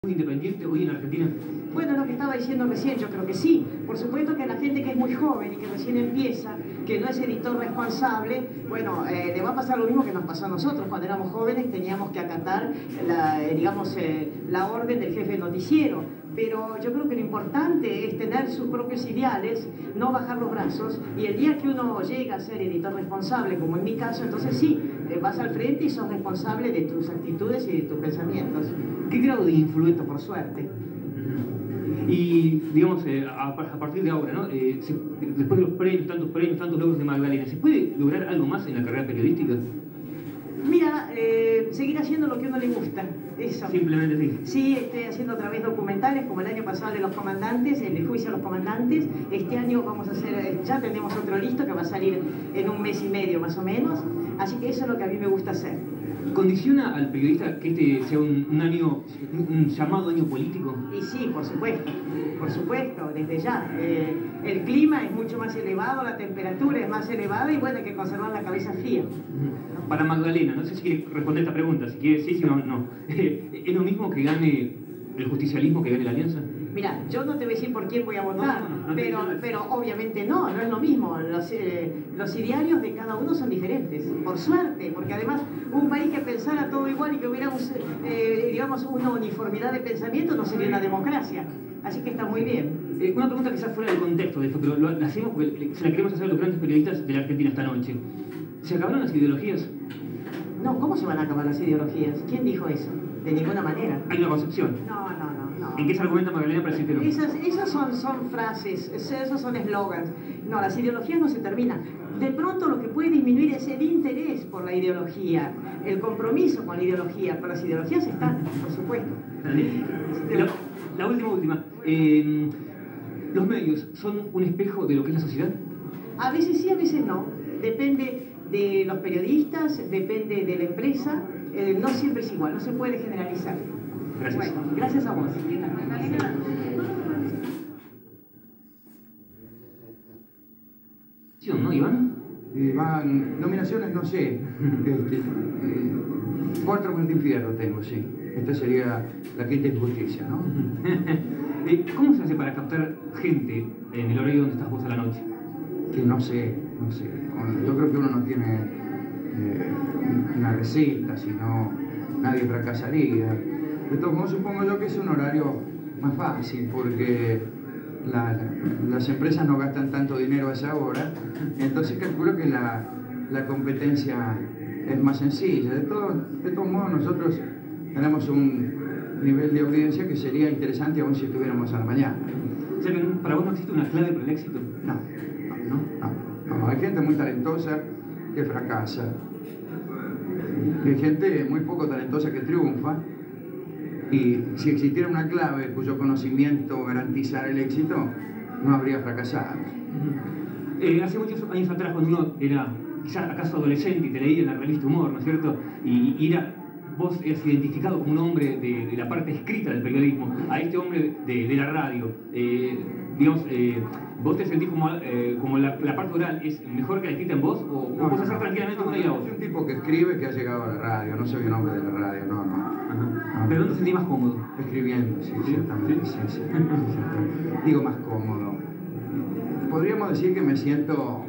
independiente hoy en Argentina? Bueno, lo que estaba diciendo recién, yo creo que sí. Por supuesto que a la gente que es muy joven y que recién empieza, que no es editor responsable, bueno, le va a pasar lo mismo que nos pasó a nosotros. Cuando éramos jóvenes teníamos que acatar la orden del jefe de noticiero. Pero yo creo que lo importante es tener sus propios ideales, no bajar los brazos, y el día que uno llega a ser editor responsable, como en mi caso, entonces sí, vas al frente y sos responsable de tus actitudes y de tus pensamientos. ¿Qué grado de influencia, Por suerte. Y, digamos, a partir de ahora, ¿no? Después de los premios, tantos logros de Magdalena, ¿se puede lograr algo más en la carrera periodística? Mira, seguir haciendo lo que a uno le gusta, eso. Simplemente sí. Sí, estoy haciendo otra vez documentales, como el año pasado de los comandantes, el juicio a los comandantes. Este año vamos a hacer, ya tenemos otro listo que va a salir en un mes y medio más o menos. Así que eso es lo que a mí me gusta hacer. ¿Condiciona al periodista que este sea un año, un llamado año político? Y sí, por supuesto, desde ya. El clima es mucho más elevado, la temperatura es más elevada y bueno, hay que conservar la cabeza fría. Para Magdalena, no sé si quiere responder esta pregunta, si quiere sí, no, no. ¿Es lo mismo que gane el justicialismo que gane la alianza? Mira, yo no te voy a decir por quién voy a votar, pero obviamente no es lo mismo. Los idearios de cada uno son diferentes, por suerte, porque además un país que pensara todo igual y que hubiera digamos, una uniformidad de pensamiento no sería una democracia. Así que está muy bien. Una pregunta quizás fuera del contexto de esto, pero la hacemos porque se la queremos hacer a los grandes periodistas de la Argentina esta noche. ¿Se acabaron las ideologías? No, ¿cómo se van a acabar las ideologías? ¿Quién dijo eso? De ninguna manera. Hay una concepción. No. ¿En qué se argumenta Magdalena para decir que no? Esas son frases, esos son eslogans. No, las ideologías no se terminan. De pronto lo que puede disminuir es el interés por la ideología, el compromiso con la ideología, pero las ideologías están, por supuesto. La última. ¿Los medios son un espejo de lo que es la sociedad? A veces sí, a veces no. Depende de los periodistas, depende de la empresa. No siempre es igual, no se puede generalizar. Gracias. Bueno, gracias a vos. ¿No, Iván? Van nominaciones, no sé. 4 Martín Fierro tengo, sí. Esta sería la quinta injusticia, ¿no? ¿Cómo se hace para captar gente en el horario donde estás vos a la noche? Que no sé. Yo creo que uno no tiene una receta, sino nadie fracasaría. De todos modos, supongo yo que es un horario más fácil, porque las empresas no gastan tanto dinero a esa hora, entonces calculo que la competencia es más sencilla. De todos modos, nosotros tenemos un nivel de audiencia que sería interesante aún si estuviéramos a la mañana. O sea que para vos no existe una clave para el éxito. No, hay gente muy talentosa que fracasa, hay gente muy poco talentosa que triunfa, y si existiera una clave cuyo conocimiento garantizara el éxito, no habría fracasado. Hace muchos años atrás, cuando uno era quizás acaso adolescente y te leía en la revista Humor, ¿no es cierto? Vos eras identificado como un hombre de la parte escrita del periodismo, a este hombre de la radio. ¿Vos te sentís como la parte oral es mejor que la escrita en vos? ¿O vos hacer tranquilamente una y la otra? Soy un tipo que escribe, que ha llegado a la radio, no soy un hombre de la radio, no. ¿Pero dónde te sentís más cómodo? Escribiendo, sí, ciertamente, sí. Digo más cómodo. Podríamos decir que me siento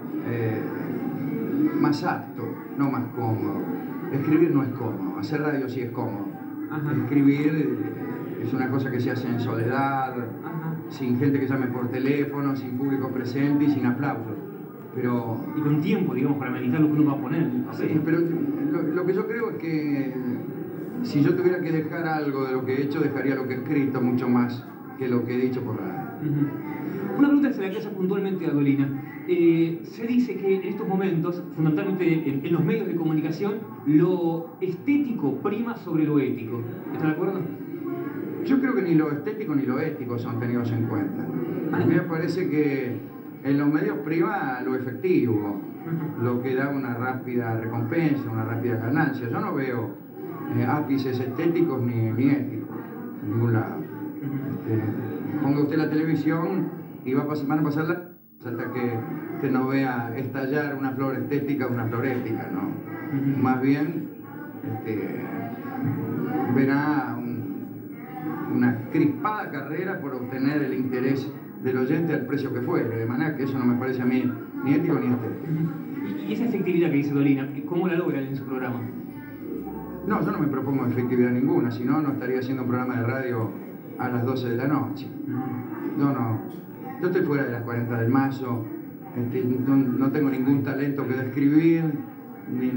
más apto, no más cómodo. Escribir no es cómodo, hacer radio sí es cómodo. Escribir es una cosa que se hace en soledad, sin gente que llame por teléfono, sin público presente y sin aplausos. Y con tiempo, digamos, para meditar lo que uno va a poner. Sí, pero lo que yo creo es que si yo tuviera que dejar algo de lo que he hecho, dejaría lo que he escrito mucho más que lo que he dicho por radio. Una pregunta que se le hace puntualmente a Dolina. Se dice que en estos momentos, fundamentalmente en los medios de comunicación, lo estético prima sobre lo ético. ¿Está de acuerdo? Yo creo que ni lo estético ni lo ético son tenidos en cuenta. A mí me parece que en los medios prima lo efectivo, lo que da una rápida recompensa, una rápida ganancia. Yo no veo ápices estéticos ni éticos en ningún lado. Ponga usted la televisión y van a pasar hasta que usted no vea estallar una flor estética o una flor ética, ¿no? Más bien verá una crispada carrera por obtener el interés del oyente al precio que fuere, de manera que eso no me parece a mí ni ético ni estético. ¿Y esa efectividad que dice Dolina, cómo la logran en su programa? No, yo no me propongo efectividad ninguna, si no, no estaría haciendo un programa de radio a las 12 de la noche. Yo estoy fuera de las 40 del Mazo, no tengo ningún talento que describir, ni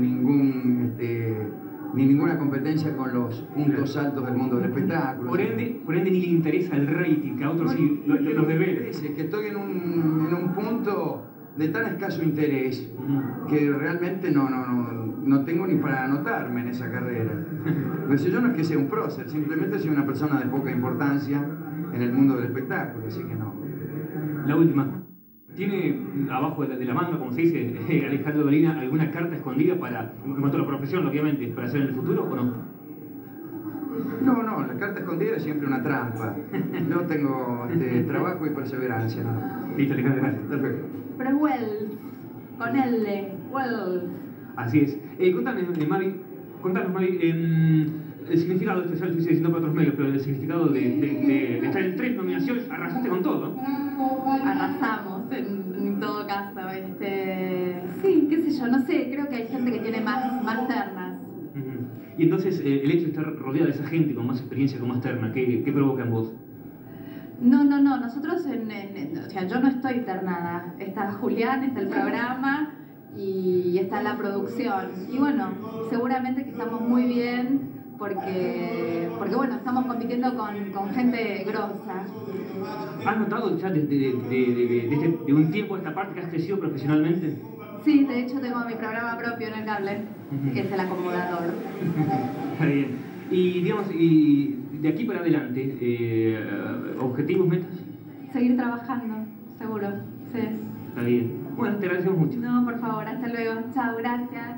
ninguna competencia con los puntos altos del mundo del espectáculo. Por ende ni le interesa el rating, que a otros sí los deberes. Es que estoy en un punto de tan escaso interés que realmente no tengo ni para anotarme en esa carrera. Pues yo no es que sea un prócer, simplemente soy una persona de poca importancia en el mundo del espectáculo, así que no. La última. ¿Tiene abajo de la manga, como se dice, Alejandro Dolina, alguna carta escondida para, en cuanto a la profesión, obviamente, para hacer en el futuro o no? No, la carta escondida es siempre una trampa. Yo tengo trabajo y perseverancia, ¿no? Listo, Alejandro, gracias. Perfecto. Pero es Wells, con L, Wells. Así es. Contanos, Mavi, el significado de esto, ya lo estoy diciendo para otros medios, pero el significado de estar en 3 nominaciones, arrasaste con todo. Arrasamos, en todo caso. Sí, qué sé yo, no sé, creo que hay gente que tiene más ternas. Y entonces, el hecho de estar rodeada de esa gente con más experiencia, con más terna, ¿qué provoca en vos? No, nosotros, o sea, yo no estoy ternada. Está Julián, está el programa y está la producción. Y bueno, seguramente que estamos muy bien porque bueno, estamos compitiendo con gente grosa. ¿Has notado ya de un tiempo a esta parte que has crecido profesionalmente? Sí, de hecho tengo mi programa propio en el cable, que es El Acomodador. Está bien. Y digamos, y de aquí para adelante, ¿objetivos, metas? Seguir trabajando, seguro, sí. Está bien. Bueno, te agradecemos mucho. No, por favor, hasta luego. Chao, gracias.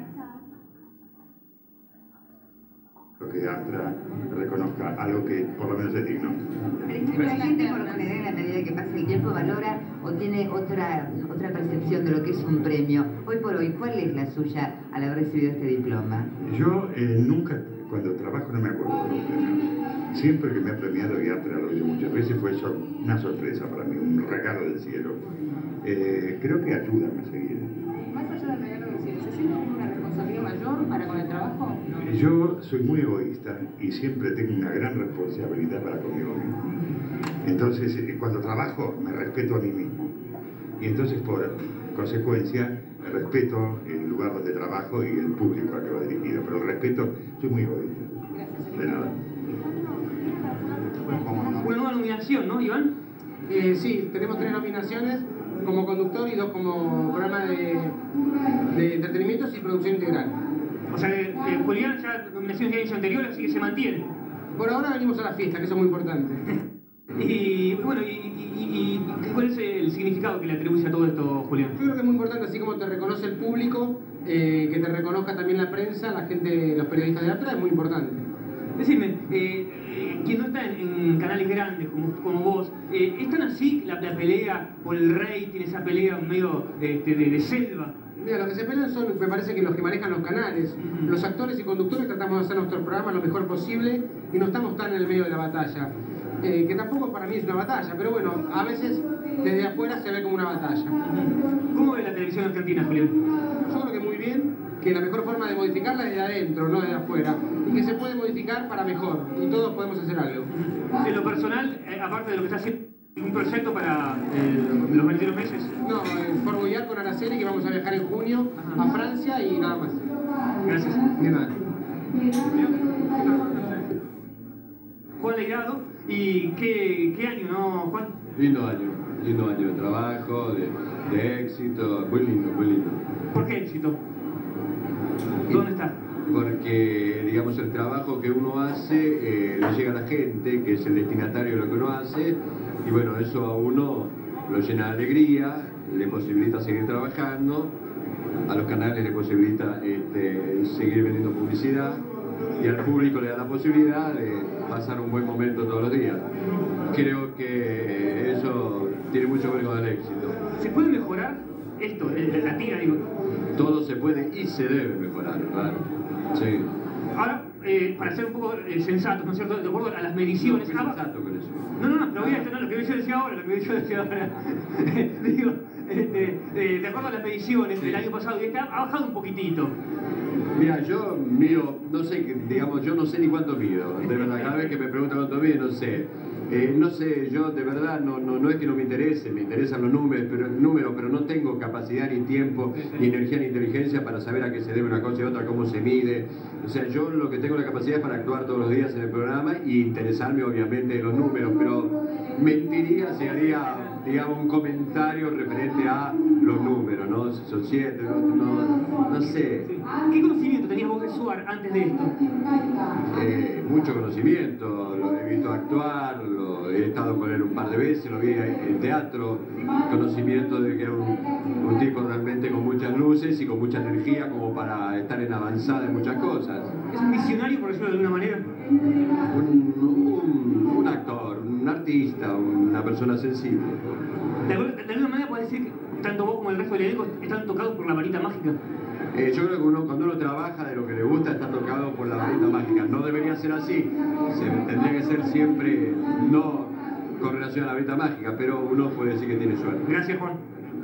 Lo que ASTRA reconozca algo que por lo menos es digno. La gente por lo general, a medida que pasa el tiempo, valora o tiene otra percepción de lo que es un premio. Hoy por hoy, ¿cuál es la suya al haber recibido este diploma? Yo nunca, cuando trabajo, no me acuerdo de los premios. Siempre que me ha premiado, y ASTRA lo he dicho muchas veces, fue eso una sorpresa para mí, un regalo del cielo. Creo que ayuda a seguir. Más allá del regalo del cielo, ¿se siente como una responsabilidad mayor para con el trabajo? Yo soy muy egoísta y siempre tengo una gran responsabilidad para conmigo mismo. Entonces, cuando trabajo, me respeto a mí mismo. Y entonces, por consecuencia, respeto el lugar donde trabajo y el público al que va dirigido. Pero el respeto, soy muy egoísta. Gracias. De nada. Una nueva nominación, ¿no, Iván? Sí, tenemos 3 nominaciones como conductor y 2 como programa de entretenimientos y producción integral. O sea, Julián ya nominaciones de años anteriores, así que se mantiene. Por ahora venimos a la fiesta, que eso es muy importante. Y bueno, ¿cuál es el significado que le atribuye a todo esto, Julián? Yo creo que es muy importante, así como te reconoce el público, que te reconozca también la prensa, la gente, los periodistas de atrás, es muy importante. Decime, quien no está en canales grandes como vos, ¿es tan así la pelea por el rating, esa pelea medio de selva? Mira, los que se pelean son, me parece que los que manejan los canales. Los actores y conductores tratamos de hacer nuestro programa lo mejor posible y no estamos tan en el medio de la batalla. Que tampoco para mí es una batalla, pero bueno, a veces desde afuera se ve como una batalla. ¿Cómo ve la televisión argentina, Julián? Yo creo que muy bien, que la mejor forma de modificarla es de adentro, no de afuera, y que se puede modificar para mejor, y todos podemos hacer algo. En lo personal, aparte de lo que está haciendo, ¿un proyecto para los 22 meses? No, Fort con Araceli, que vamos a viajar en junio a Francia y nada más. Gracias. De nada. Juan Leirado, ¿y qué año, no, Juan? Lindo año de trabajo, de éxito, muy lindo, muy lindo. ¿Por qué éxito? ¿Dónde está? Porque, digamos, el trabajo que uno hace le llega a la gente, que es el destinatario de lo que uno hace, y bueno, eso a uno lo llena de alegría, le posibilita seguir trabajando, a los canales le posibilita seguir vendiendo publicidad, y al público le da la posibilidad de pasar un buen momento todos los días. Creo que eso tiene mucho que ver con el éxito. ¿Se puede mejorar esto, la tira, digo? Todo se puede y se debe mejorar, claro. Sí. Ahora, para ser un poco sensatos, ¿no es cierto? De acuerdo a las mediciones. No, sensato con eso. No, pero voy a lo que yo decía ahora, Digo, de acuerdo a las mediciones del año pasado y este ha bajado un poquitito. Mira, yo mido, no sé, digamos, yo no sé ni cuánto mido. De verdad, cada vez que me preguntan cuánto mido, no sé. No sé, yo de verdad no es que no me interese, me interesan los números, pero no tengo capacidad ni tiempo, ni energía, ni inteligencia para saber a qué se debe una cosa y otra, cómo se mide. O sea, yo lo que tengo la capacidad es para actuar todos los días en el programa y interesarme obviamente en los números, pero mentiría si haría, digamos, un comentario referente a los números, ¿no? Si son 7, no sé. ¿Qué conocimiento tenías vos de Suar antes de esto? Mucho conocimiento, lo he visto actuar, he estado con él un par de veces, lo vi en teatro, conocimiento de que era un tipo realmente con muchas luces y con mucha energía como para estar en avanzada en muchas cosas. ¿Es un visionario, por decirlo de alguna manera? Un actor, un artista, una persona sensible. De alguna manera puedes decir que tanto vos como el resto del elenco están tocados por la varita mágica. Yo creo que cuando uno trabaja de lo que le gusta está tocado por la varita mágica. No debería ser así. Tendría que ser siempre no con relación a la varita mágica, pero uno puede decir que tiene suerte. Gracias, Juan.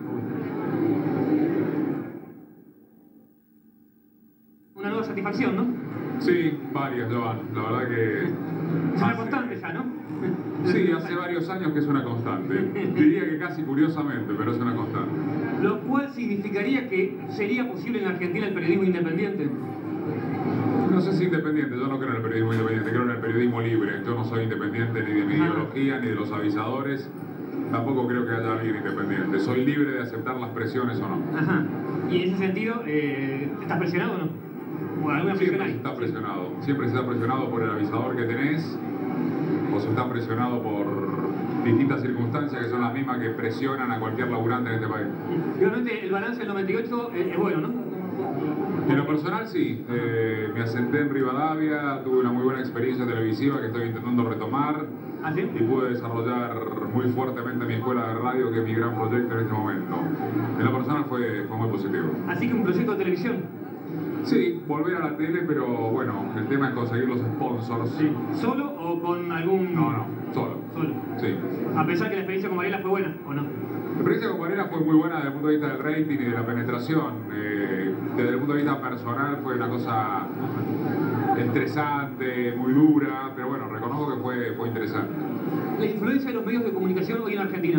Una nueva satisfacción, ¿no? Sí, varias, Joan. La verdad que... Es una constante ya, ¿no? Sí, hace varios años que es una constante. Diría que casi curiosamente, pero es una constante. Lo cual significaría que sería posible en Argentina el periodismo independiente. No sé si independiente, yo no creo en el periodismo independiente, creo en el periodismo libre. Yo no soy independiente ni de mi ideología, ni de los avisadores. Tampoco creo que haya alguien independiente. Soy libre de aceptar las presiones o no. Ajá. Y en ese sentido, ¿estás presionado o no? ¿O alguna presión Siempre hay? se está presionado. Siempre se está presionado por el avisador que tenés, o se está presionado por distintas circunstancias que son las mismas que presionan a cualquier laburante en este país. Realmente el balance del 98 es bueno, ¿no? En lo personal sí, me asenté en Rivadavia, tuve una muy buena experiencia televisiva que estoy intentando retomar. ¿Ah, sí? Y pude desarrollar muy fuertemente mi escuela de radio, que es mi gran proyecto en este momento. En lo personal fue muy positivo. Así que un proyecto de televisión. Sí, volver a la tele, pero bueno, el tema es conseguir los sponsors. Sí. ¿Solo o con algún...? No, solo. Solo. Sí. A pesar que la experiencia con Varela fue buena, ¿o no? La experiencia con Varela fue muy buena desde el punto de vista del rating y de la penetración. Desde el punto de vista personal fue una cosa estresante, muy dura, pero bueno, reconozco que fue interesante. La influencia de los medios de comunicación hoy en Argentina.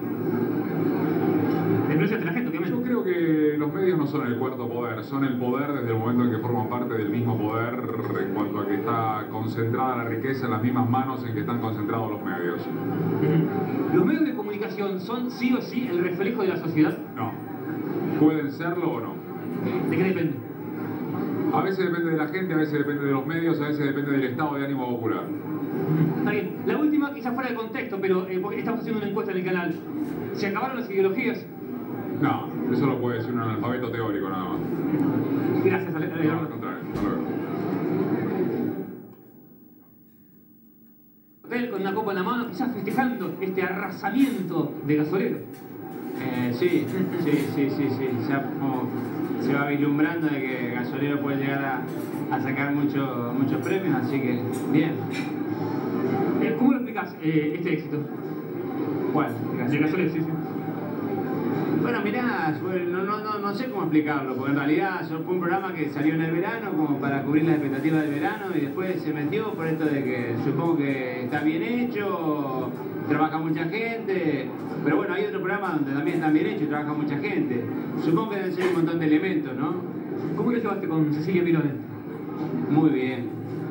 La influencia de la gente, obviamente. Yo creo que los medios no son el cuarto poder, son el poder desde el momento en que forman parte del mismo poder en cuanto a que está concentrada la riqueza en las mismas manos en que están concentrados los medios. ¿Los medios de comunicación son sí o sí el reflejo de la sociedad? No. ¿Pueden serlo o no? ¿De qué depende? A veces depende de la gente, a veces depende de los medios, a veces depende del estado de ánimo popular. Está bien. La última, quizás fuera de contexto, pero estamos haciendo una encuesta en el canal. ¿Se acabaron las ideologías? No, eso lo puede decir un analfabeto teórico nada más. Gracias, Alejandro. No, al contrario. Hasta luego. Hotel con una copa en la mano, quizás festejando este arrasamiento de Gasolero. Sí. Ya se va vislumbrando de que Gasolero puede llegar a sacar muchos premios, así que bien. ¿Cómo lo explicás este éxito? ¿Cuál? De Gasolero, sí. Bueno, mirá, no sé cómo explicarlo, porque en realidad fue un programa que salió en el verano como para cubrir las expectativas del verano y después se metió por esto de que supongo que está bien hecho, trabaja mucha gente, pero bueno, hay otro programa donde también está bien hecho y trabaja mucha gente. Supongo que deben ser un montón de elementos, ¿no? ¿Cómo lo llevaste con Cecilia Milone? Muy bien.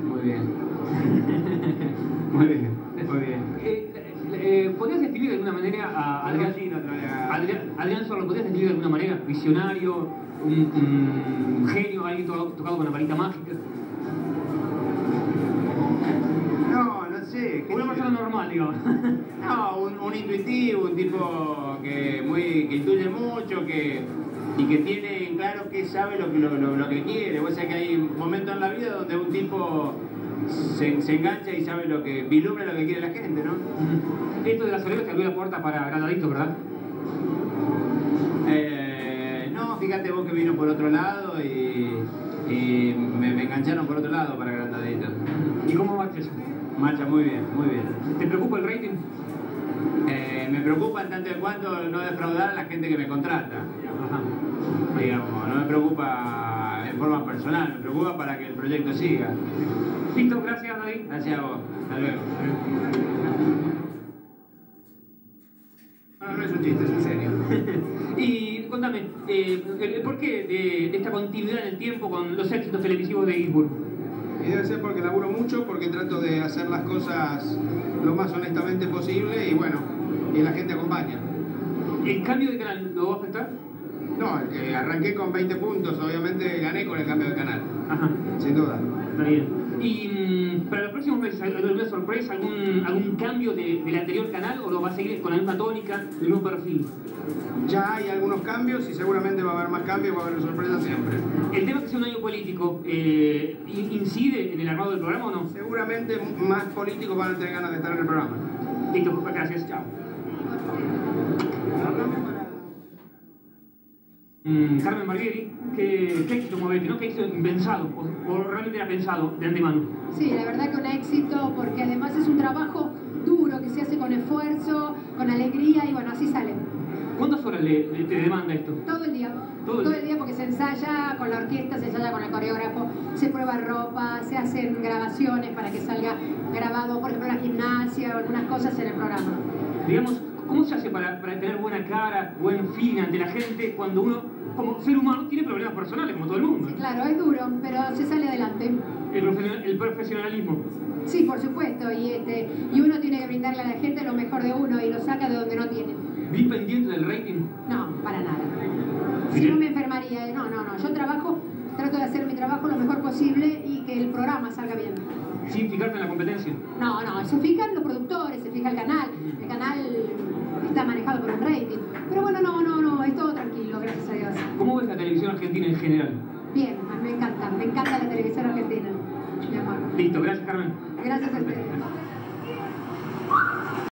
¿Podrías describir de alguna manera a Adrián Suar? ¿Lo podrías describir de alguna manera? ¿Visionario? ¿Un genio? ¿Alguien tocado con la varita mágica? No sé. Una persona normal, digamos. No, un intuitivo, un tipo que intuye mucho, y que tiene en claro que sabe lo que quiere. O sea que hay momentos en la vida donde un tipo se engancha y sabe vislumbra lo que quiere la gente, ¿no? Esto de Gasolero te abrió la puerta para Granadito, ¿verdad? No, fíjate vos que vino por otro lado y me engancharon por otro lado para Agrandadito. ¿Y cómo marcha eso? Marcha muy bien, muy bien. ¿Te preocupa el rating? Me preocupa en tanto en cuanto no defraudar a la gente que me contrata. Ajá. Digamos, no me preocupa en forma personal, me preocupa para que el proyecto siga. Listo, gracias David. Gracias a vos, hasta luego. No es un chiste, es en serio. Y contame, el porqué de esta continuidad en el tiempo con los éxitos televisivos de Eastwood. Y debe ser porque laburo mucho, porque trato de hacer las cosas lo más honestamente posible y bueno, y la gente acompaña. ¿El cambio de canal lo va a afectar? No, el que arranqué con 20 puntos, obviamente gané con el cambio de canal. Ajá. Sin duda. Está bien. ¿Y para los próximos meses alguna sorpresa, algún cambio del anterior canal o lo va a seguir con la misma tónica, el mismo perfil? Ya hay algunos cambios y seguramente va a haber más cambios y va a haber sorpresas siempre. ¿El tema que sea un año político incide en el armado del programa o no? Seguramente más políticos van a tener ganas de estar en el programa. Listo, gracias, chao. Carmen Barbieri, ¿qué éxito movete, ¿no? ¿Qué éxito impensado o realmente era pensado de antemano? Sí, la verdad que un éxito porque además es un trabajo duro que se hace con esfuerzo, con alegría y bueno, así sale. ¿Cuántas horas te demanda esto? Todo el día. Todo el día porque se ensaya con la orquesta, se ensaya con el coreógrafo, se prueba ropa, se hacen grabaciones para que salga grabado, por ejemplo, la gimnasia o algunas cosas en el programa. Digamos, ¿cómo se hace para tener buena cara, buen feeling ante la gente cuando uno, como ser humano, tiene problemas personales, como todo el mundo? Sí, claro, es duro, pero se sale adelante. El profesionalismo. Sí, por supuesto, y uno tiene que brindarle a la gente lo mejor de uno y lo saca de donde no tiene. ¿Bien pendiente del rating? No, para nada. Si no me enfermaría, no. Yo trato de hacer mi trabajo lo mejor posible y que el programa salga bien. ¿Sin fijarte en la competencia? No, se fijan los productores, se fija el canal está manejado por un rating. Pero bueno, no, es todo tranquilo, gracias a Dios. ¿Cómo ves la televisión argentina en general? Bien, me encanta la televisión argentina, mi amor. Listo, gracias Carmen. Gracias a ustedes.